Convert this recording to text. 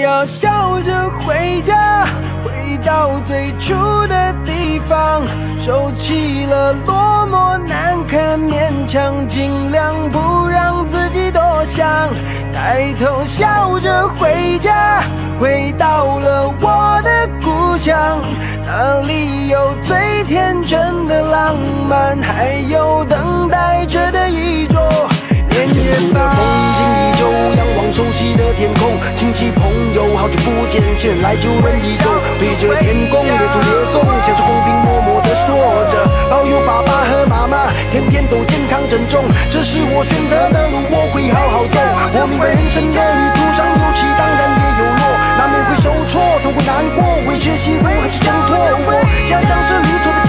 要笑着回家，回到最初的地方，收起了落寞难堪勉强，尽量不让自己多想。抬头笑着回家，回到了我的故乡，那里有最天真的浪漫，还有等待着的一桌年夜饭。风景依旧，仰望熟悉的天空，亲戚朋友好久不见，前来就人一周，对着天空列祖列宗，像是红笔默默地说着，保佑爸爸和妈妈天天都健康珍重，这是我选择的路，我会好好走。我明白人生的旅途上有起当然也有落，难免会受挫，痛会难过，会学习如何去挣脱我家乡是旅途的